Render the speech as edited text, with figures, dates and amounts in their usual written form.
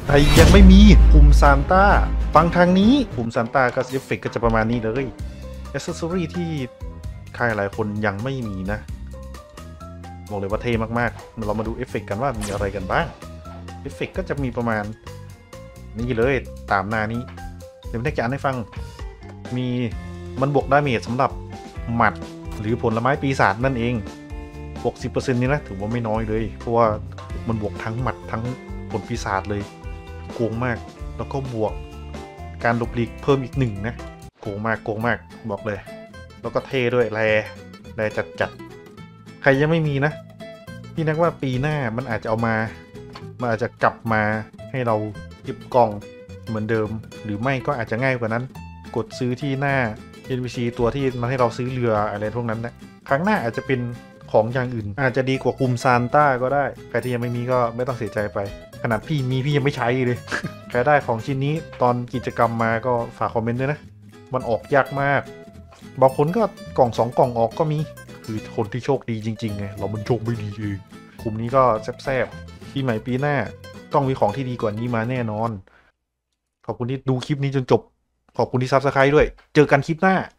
แต่ยังไม่มีปุ่มซานต้าฟังทางนี้ปุ่มซานต้าก็เอฟเฟกก็จะประมาณนี้เลยแอคเซสซอรี่ที่ใครหลายคนยังไม่มีนะบอกเลยว่าเท่มากๆเรามาดูเอฟเฟกกันว่ามีอะไรกันบ้างเอฟเฟกก็จะมีประมาณนี้เลยตามหน้านี้เดี๋ยวแม่จะอ่านให้ฟังมีมันบวกดาเมจสำหรับหมัดหรือผลไม้ปีศาจนั่นเองบวก 10% นี่นะถือว่าไม่น้อยเลยเพราะว่ามันบวกทั้งหมัดทั้งผลปีศาจเลยโกงมากแล้วก็บวกการหลบหลีกเพิ่มอีกหนึ่งนะโกงมากบอกเลยแล้วก็เท่ด้วยแรจัดใครยังไม่มีนะพี่นักว่าปีหน้ามันอาจจะเอามามันอาจจะกลับมาให้เราหยิบกล่องเหมือนเดิมหรือไม่ก็อาจจะง่ายกว่านั้นกดซื้อที่หน้า NPC ตัวที่มาให้เราซื้อเรืออะไรพวกนั้นนะครั้งหน้าอาจจะเป็นของอย่างอื่นอาจจะดีกว่าคุมซานต้าก็ได้ใครที่ยังไม่มีก็ไม่ต้องเสียใจไปขนาดพี่มีพี่ยังไม่ใช้เลย ใครได้ของชิ้นนี้ตอนกิจกรรมมาก็ฝากคอมเมนต์ด้วยนะมันออกยากมากบางคนก็กล่อง2 กล่องออกก็มีคือคนที่โชคดีจริงๆไงเรามันโชคไม่ดีเองคุมนี้ก็แซ่บๆปีใหม่ปีหน้าต้องมีของที่ดีกว่านี้มาแน่นอนขอบคุณที่ดูคลิปนี้จนจบขอบคุณที่ซับสไครต์ด้วยเจอกันคลิปหน้า